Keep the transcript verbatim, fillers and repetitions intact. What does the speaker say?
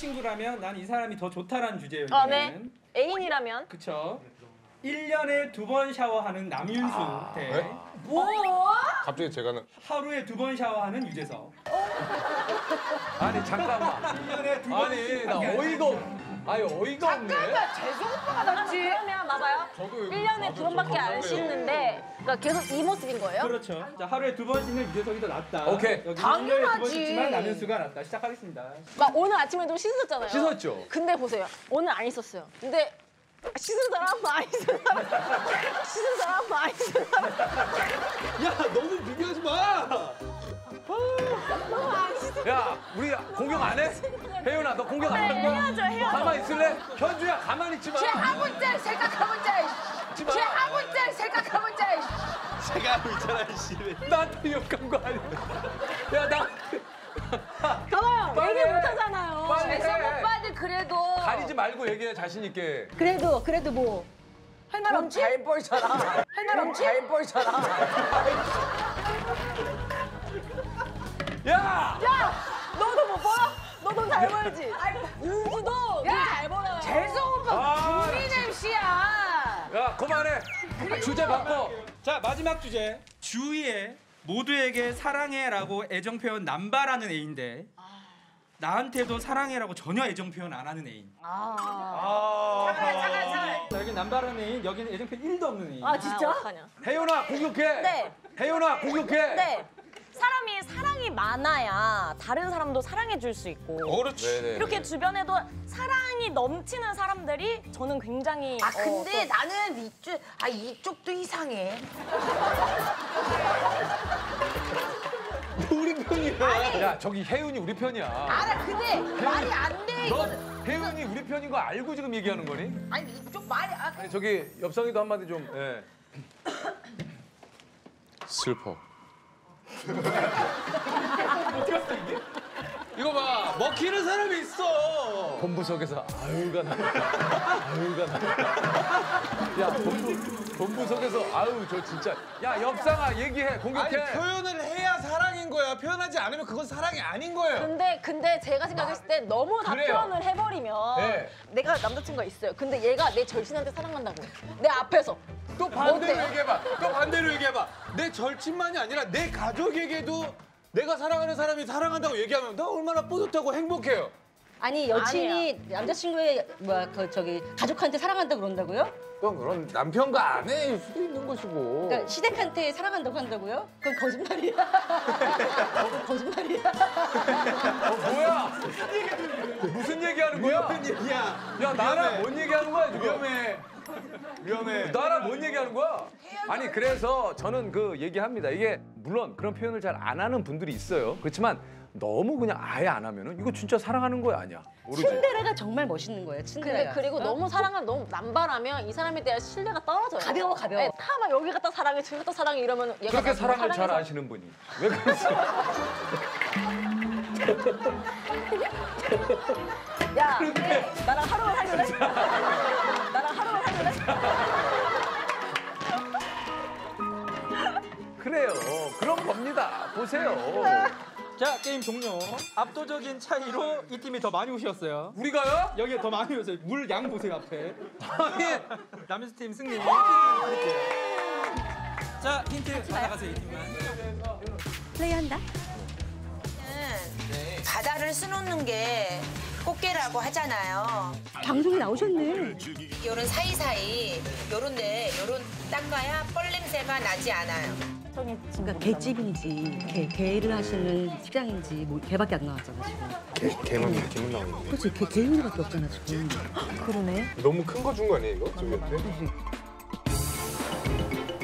남자친구라면 난 이 사람이 더 좋다라는 주제예요. 아, 네. 애인이라면? 그쵸. 일 년에 두 번 샤워하는 남윤수 아, 대 네? 뭐? 갑자기 제가는 하루에 두 번 샤워하는 유재석. 아니 잠깐만. 일 년에 두 번. 아니 나 어이가 없. 아니 어이가 없네. 잠깐만 재석 오빠가 낫지. 그러면 맞아요. 저도 일 년에 두 번밖에 안 씻는데 그러니까 계속 이 모습인 거예요? 그렇죠. 자, 하루에 두 번 씻는 유재석이 더 낫다. 오케이. 여기 당연하지. 일 년에 두 번 씻지만 남윤수가 낫다. 시작하겠습니다. 막 오늘 아침에도 씻었잖아요. 씻었죠. 근데 보세요. 오늘 안 씻었어요. 근데 씻은 사람 많이 씻은 사람 씻은 사람 많이 씻은 사람 야 너무 비교하지 마. 너무 안 씻은 야 우리 공격 안 해? 혜윤아 너 공격 안 할 거야? 해야죠, 해야죠. 가만히 있을래? 현주야 가만히 있지 마. 쟤 하고 있자 생각하고 있자 있지 마. 쟤 하고 있자 생각하고 있자 제가 있잖아 씨. 나한테 욕한 거 아니야? 야나 봐봐요 빨리 얘기 해. 못하잖아요 빨리 해. 재석 오빠는 그래도 가리지 말고 얘기해 자신 있게. 그래도 그래도 뭐 할 말 없지? 잘 보이잖아 할 말 없지? 잘 보이잖아 야! 야! 너도 못 벌어? 너 돈 잘 벌지? 윤주도 돈 잘 벌어요. 재석 오빠 아, 국민 엠씨야. 야 그만해. 주제 바꿔. 자, 마지막 주제. 주위에 모두에게 사랑해라고 애정 표현 남발하는 애인데 나한테도 사랑해라고 전혀 애정 표현 안 하는 애인. 아. 잠깐, 잠깐, 잠깐. 자, 여기 남발하는 애인, 여기는 애정 표현 일도 없는 애인. 아 진짜? 어떡하냐? 혜윤아 공격해. 네. 혜윤아 공격해. 네. 사람이 사랑이 많아야 다른 사람도 사랑해 줄 수 있고 그렇지. 네네. 이렇게 주변에도 사랑이 넘치는 사람들이 저는 굉장히 아 근데 어, 나는 이쪽 아 이쪽도 이상해. 우리 편이야. 야 저기 혜윤이 우리 편이야. 알아 근데 말이 안 돼 너 이거는. 혜윤이 우리 편인 거 알고 지금 얘기하는 거니? 아니 이쪽 말이 아 아니 저기 엽성이도 한마디 좀. 예. 슬퍼. 이거 봐 먹히는 사람이 있어. 본부석에서 아유가 나. 아유가 나. 야 본부 본부석에서 아유 저 진짜. 야 엽상아 얘기해 공격해. 아니 표현을 해야 사랑인 거야. 표현하지 않으면 그건 사랑이 아닌 거예요. 근데 근데 제가 생각했을 때 너무 다 그래요. 표현을 해버리면 네. 내가 남자친구가 있어요. 근데 얘가 내 절친한테 사랑한다고 내 앞에서 또 반대로 어때? 얘기해봐. 또 반대로 얘기해봐. 내 절친만이 아니라 내 가족에게도 내가 사랑하는 사람이 사랑한다고 얘기하면 나 얼마나 뿌듯하고 행복해요. 아니 여친이 남자친구의 뭐야 그 저기 가족한테 사랑한다 그런다고요? 그건 그런 남편과 아내일 수도 있는 것이고. 그러니까 시댁한테 사랑한다고 한다고요? 그건 거짓말이야. 그건 거짓말이야. 어 뭐야? 무슨 얘기하는 거야? 무슨 얘기야? 야 나랑 뭔 얘기하는 거야 지금? 위험해. 위험해. 나랑 뭔 얘기하는 거야? 아니 그래서 저는 그 얘기합니다. 이게 물론 그런 표현을 잘 안 하는 분들이 있어요. 그렇지만 너무 그냥 아예 안 하면은 이거 진짜 사랑하는 거야 아니야? 모르지. 츤데레가 정말 멋있는 거예요. 근데 츤데레가. 그리고 너무 사랑을 너무 남발하면 이 사람에 대한 신뢰가 떨어져요. 가벼워, 가벼워. 네, 타막 여기 갖다 사랑해 저기 갖다 사랑해 이러면 얘가 그렇게 나중에 사랑을 잘 사랑해서 아시는 분이 왜 그러세요? 야 나랑 하루를 살길래? 나랑 하루를 살길래? 그래요. 그런 겁니다. 보세요. 자, 게임 종료. 압도적인 차이로 이 팀이 더 많이 우셨어요. 우리가요? 여기에 더 많이 우셨어요. 물 양 보세요, 앞에. 아니 남윤수 팀 승리. 자, 힌트 받아가세요, 이 팀만. 플레이한다. 바다를 쓰놓는 게 꽃게라고 하잖아요. 방송에 나오셨네. 요런 사이사이 요런데 요런 닦아야 뻘 냄새가 나지 않아요. 그러니까 개집인지 개, 개를 하시는 식당인지 뭐 개밖에 안 나왔잖아 지금. 개, 개만, 개만 나오는 거. 그렇지 개, 개인이밖에 없잖아 지금. 그러네. 너무 큰 거 준 거 아니에요, 이거? 저기한테? 그렇지.